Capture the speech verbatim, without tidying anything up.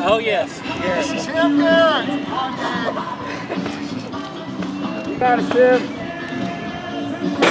Oh, yes. Yes. This is him good. Come on, man. You got it, Sid.